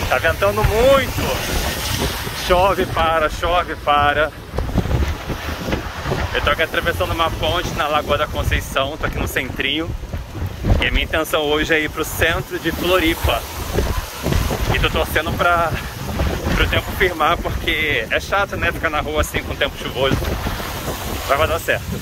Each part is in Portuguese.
Tá ventando muito. Chove, para, chove, para. Eu tô aqui atravessando uma ponte na Lagoa da Conceição, tô aqui no centrinho. E a minha intenção hoje é ir pro centro de Floripa. E tô torcendo pro tempo firmar, porque é chato, né, ficar na rua assim com o tempo chuvoso. Mas vai dar certo.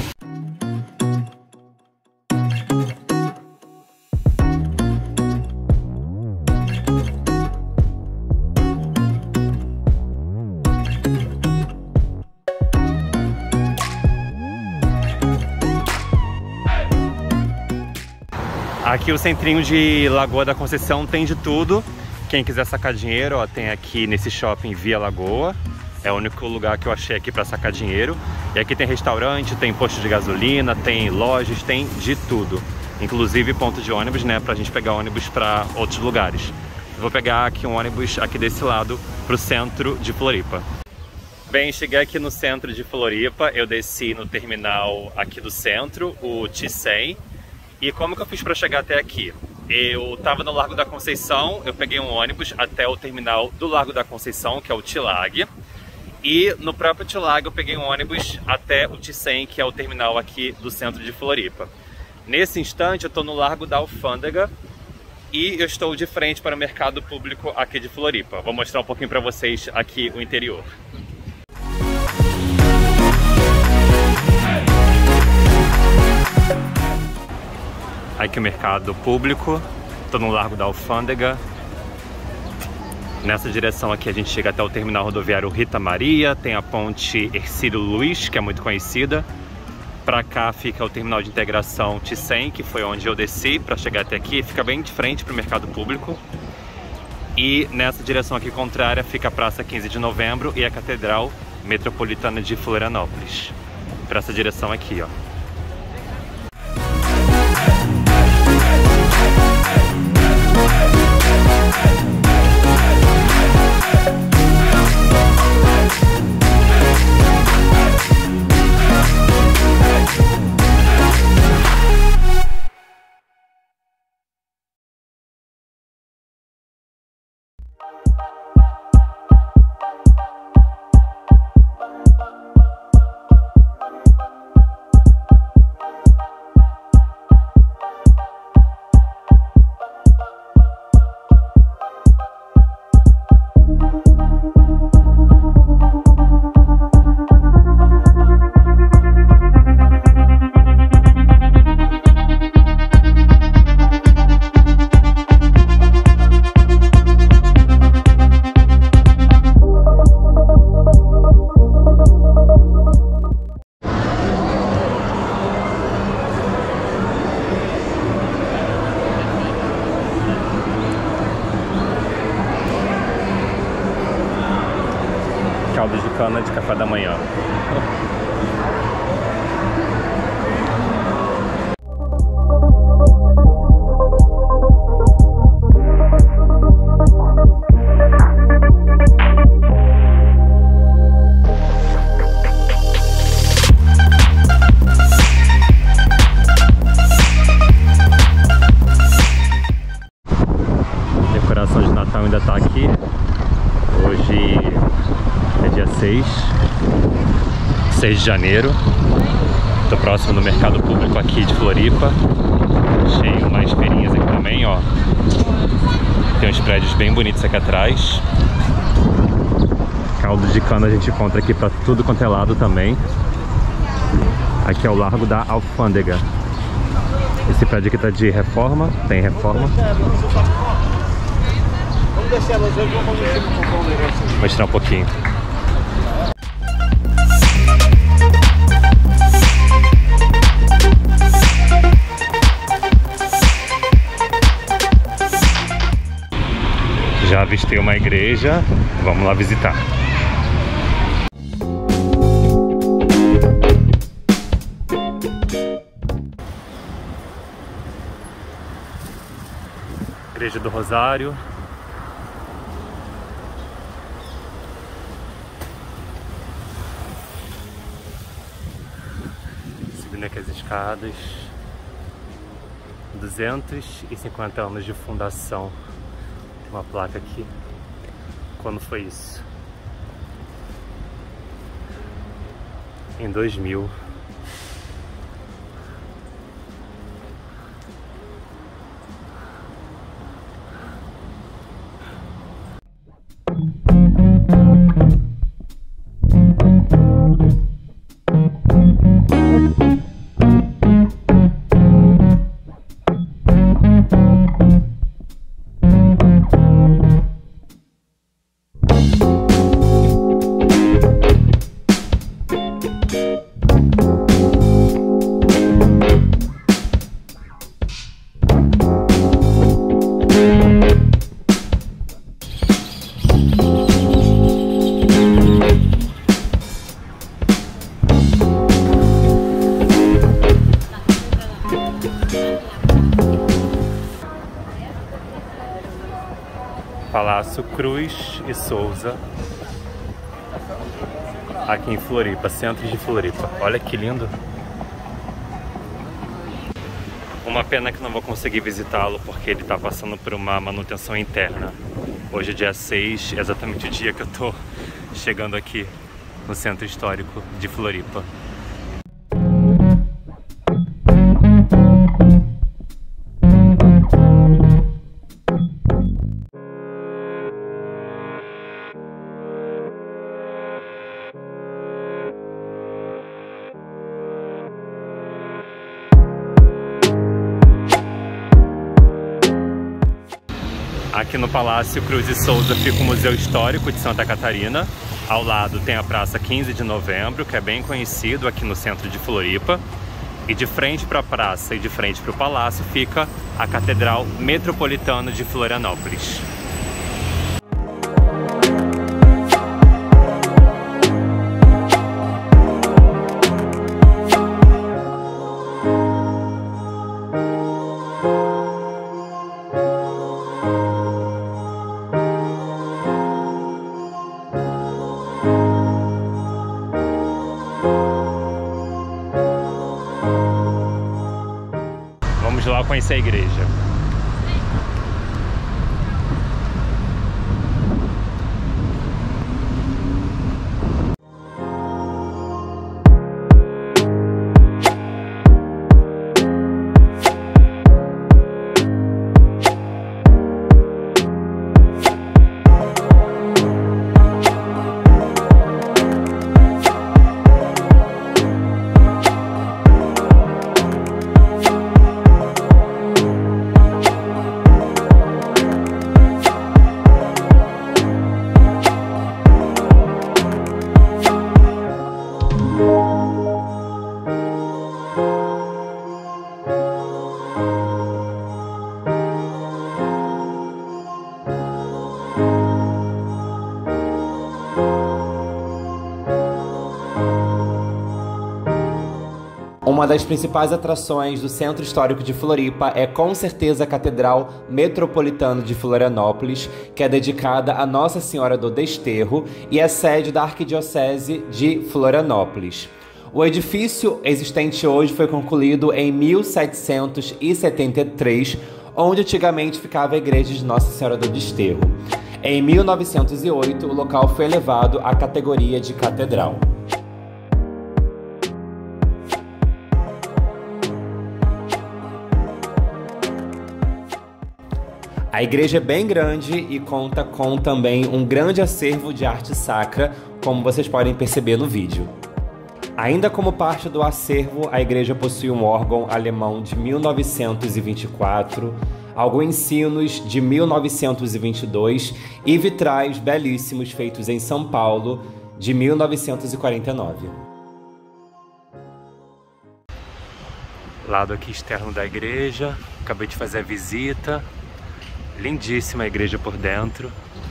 Aqui o centrinho de Lagoa da Conceição tem de tudo. Quem quiser sacar dinheiro, ó, tem aqui nesse shopping Via Lagoa. É o único lugar que eu achei aqui para sacar dinheiro. E aqui tem restaurante, tem posto de gasolina, tem lojas, tem de tudo. Inclusive ponto de ônibus, né, pra gente pegar ônibus para outros lugares. Eu vou pegar aqui um ônibus aqui desse lado pro centro de Floripa. Bem, cheguei aqui no centro de Floripa, eu desci no terminal aqui do centro, o T100. E como que eu fiz para chegar até aqui? Eu estava no Largo da Conceição, eu peguei um ônibus até o terminal do Largo da Conceição, que é o T-Lag. E no próprio T-Lag eu peguei um ônibus até o T100, que é o terminal aqui do centro de Floripa. Nesse instante eu estou no Largo da Alfândega e eu estou de frente para o mercado público aqui de Floripa. Vou mostrar um pouquinho para vocês aqui o interior. Aqui o mercado público, estou no Largo da Alfândega. Nessa direção aqui a gente chega até o terminal rodoviário Rita Maria, tem a ponte Hercílio Luz, que é muito conhecida. Para cá fica o terminal de integração T100, que foi onde eu desci para chegar até aqui, fica bem de frente para o mercado público. E nessa direção aqui contrária fica a Praça 15 de Novembro e a Catedral Metropolitana de Florianópolis. Para essa direção aqui, ó. Caldo de cana de café da manhã. A decoração de Natal ainda tá aqui. Hoje é dia 6 de janeiro. Estou próximo do mercado público aqui de Floripa. Achei umas feirinhas aqui também, ó. Tem uns prédios bem bonitos aqui atrás. Caldo de cana a gente encontra aqui para tudo quanto é lado também. Aqui é o Largo da Alfândega. Esse prédio aqui tá de reforma, tem reforma. Vou mostrar um pouquinho. Já avistei uma igreja, vamos lá visitar. Igreja do Rosário. Subindo aqui as escadas. 250 anos de fundação Uma placa aqui. Quando foi isso? Em 2000. Palácio Cruz e Souza, aqui em Floripa, centro de Floripa. Olha que lindo! Uma pena que não vou conseguir visitá-lo porque ele está passando por uma manutenção interna. Hoje é dia 6, exatamente o dia que eu tô chegando aqui no centro histórico de Floripa. Aqui no Palácio Cruz e Souza fica o Museu Histórico de Santa Catarina. Ao lado tem a Praça 15 de Novembro, que é bem conhecido aqui no centro de Floripa. E de frente para a praça e de frente para o palácio fica a Catedral Metropolitana de Florianópolis. Vamos lá conhecer a igreja. Uma das principais atrações do Centro Histórico de Floripa é com certeza a Catedral Metropolitana de Florianópolis, que é dedicada a Nossa Senhora do Desterro e é sede da Arquidiocese de Florianópolis. O edifício existente hoje foi concluído em 1773, onde antigamente ficava a igreja de Nossa Senhora do Desterro. Em 1908, o local foi elevado à categoria de catedral. A igreja é bem grande e conta com também um grande acervo de arte sacra, como vocês podem perceber no vídeo. Ainda como parte do acervo, a igreja possui um órgão alemão de 1924, alguns sinos de 1922 e vitrais belíssimos feitos em São Paulo de 1949. Lado aqui externo da igreja, acabei de fazer a visita. Lindíssima a igreja por dentro.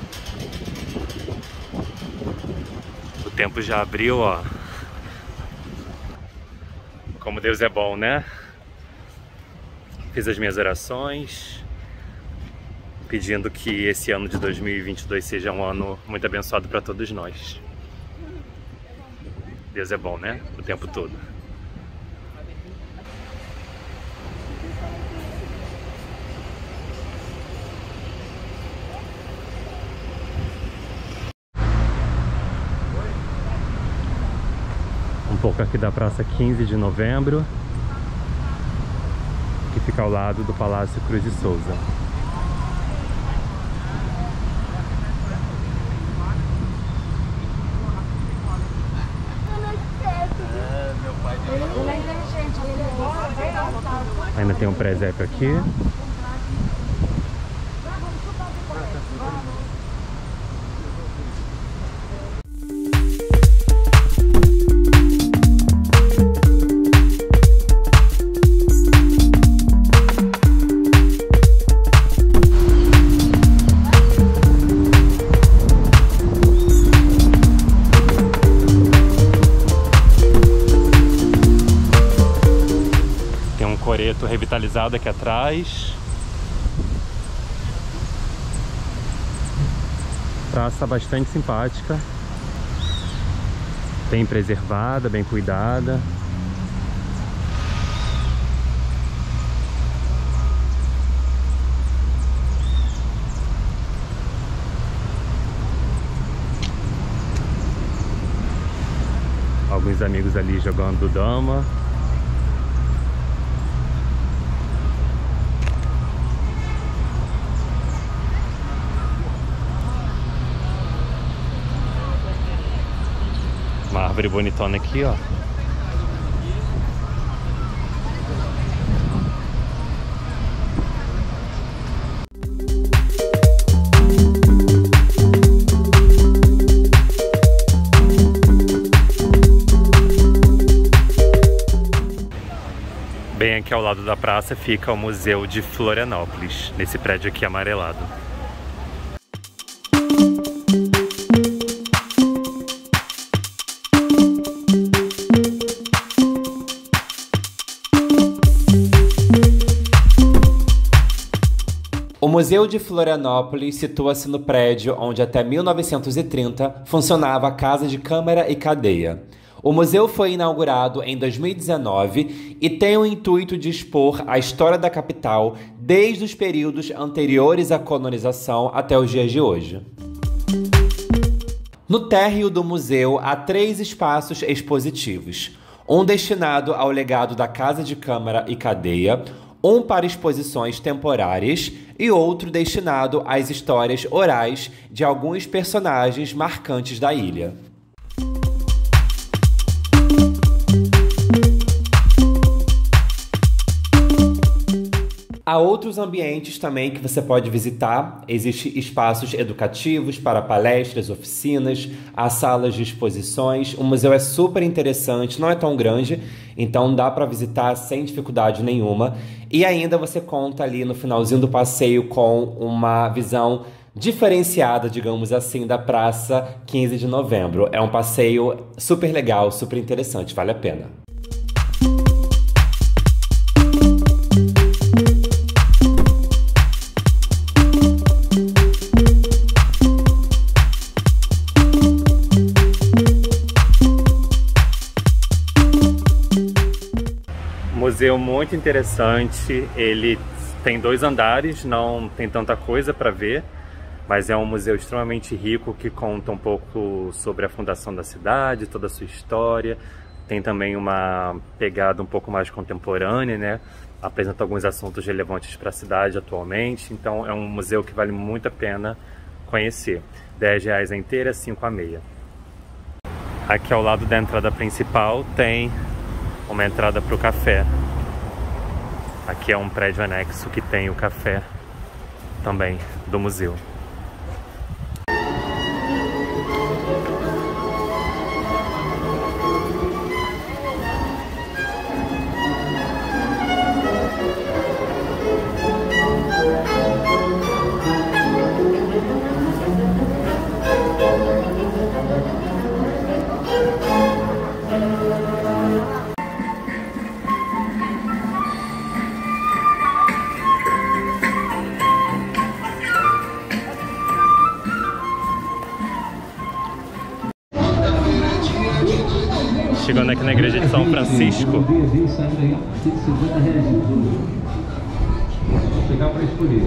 O tempo já abriu, ó. Como Deus é bom, né? Fiz as minhas orações, pedindo que esse ano de 2022 seja um ano muito abençoado para todos nós. Deus é bom, né? O tempo todo. pouco aqui da Praça 15 de Novembro, que fica ao lado do Palácio Cruz de Souza. Ainda tem um presépio aqui. Coreto revitalizado aqui atrás. Praça bastante simpática, bem preservada, bem cuidada. Alguns amigos ali jogando dama. Uma árvore bonitona aqui, ó. Bem aqui ao lado da praça fica o Museu de Florianópolis, nesse prédio aqui amarelado. O Museu de Florianópolis situa-se no prédio onde até 1930 funcionava a Casa de Câmara e Cadeia. O museu foi inaugurado em 2019 e tem o intuito de expor a história da capital desde os períodos anteriores à colonização até os dias de hoje. No térreo do museu há 3 espaços expositivos, um destinado ao legado da Casa de Câmara e Cadeia, um para exposições temporárias e outro destinado às histórias orais de alguns personagens marcantes da ilha. Há outros ambientes também que você pode visitar. Existem espaços educativos para palestras, oficinas, há salas de exposições. O museu é super interessante, não é tão grande, então dá para visitar sem dificuldade nenhuma. E ainda você conta ali no finalzinho do passeio com uma visão diferenciada, digamos assim, da Praça 15 de Novembro. É um passeio super legal, super interessante, vale a pena. Museu muito interessante, ele tem 2 andares, não tem tanta coisa para ver, mas é um museu extremamente rico que conta um pouco sobre a fundação da cidade, toda a sua história. Tem também uma pegada um pouco mais contemporânea, né? Apresenta alguns assuntos relevantes para a cidade atualmente, então é um museu que vale muito a pena conhecer. R$10 a inteira, 5 a meia. Aqui ao lado da entrada principal tem uma entrada para o café. Aqui é um prédio anexo que tem o café também do museu. Chegando aqui na igreja de São Francisco. Chegar para escolher.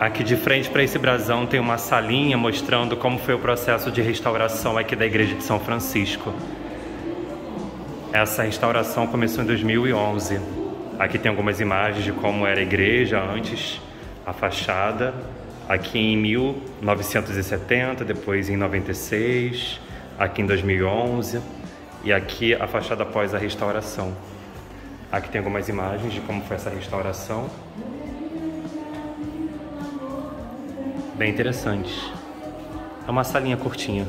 Aqui de frente para esse brasão tem uma salinha mostrando como foi o processo de restauração aqui da igreja de São Francisco. Essa restauração começou em 2011. Aqui tem algumas imagens de como era a igreja antes, a fachada. Aqui em 1970, depois em 96, aqui em 2011 e aqui a fachada após a restauração. Aqui tem algumas imagens de como foi essa restauração. Bem interessante. É uma salinha curtinha.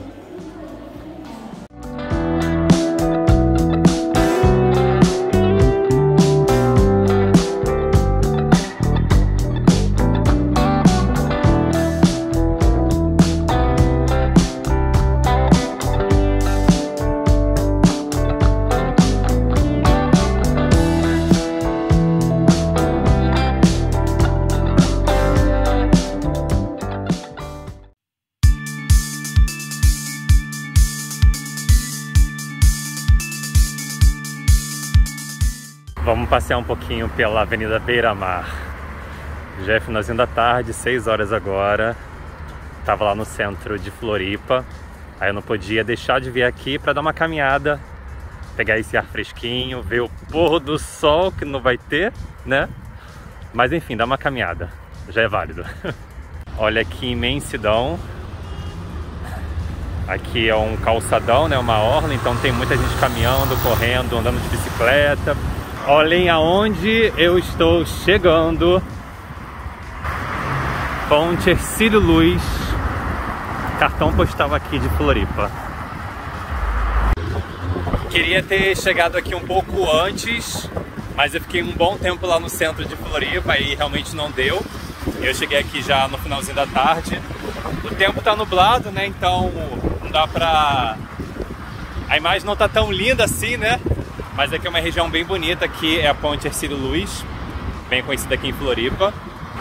Vamos passear um pouquinho pela Avenida Beira-Mar. Já é finalzinho da tarde, 6 horas agora. Tava lá no centro de Floripa. Aí eu não podia deixar de vir aqui para dar uma caminhada, pegar esse ar fresquinho, ver o pôr do sol, que não vai ter, né? Mas enfim, dá uma caminhada. Já é válido. Olha que imensidão. Aqui é um calçadão, né? Uma orla, então tem muita gente caminhando, correndo, andando de bicicleta. Olhem aonde eu estou chegando. Ponte Hercílio Luz, cartão postal aqui de Floripa. Queria ter chegado aqui um pouco antes, mas eu fiquei um bom tempo lá no centro de Floripa e realmente não deu. Eu cheguei aqui já no finalzinho da tarde. O tempo tá nublado, né? Então não dá pra... A imagem não tá tão linda assim, né? Mas aqui é uma região bem bonita, aqui é a Ponte Hercílio Luz, bem conhecida aqui em Floripa.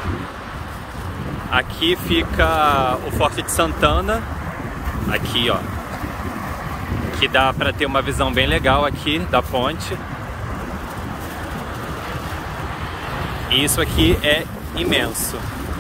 Aqui fica o Forte de Santana, aqui ó, que dá para ter uma visão bem legal aqui da ponte. E isso aqui é imenso.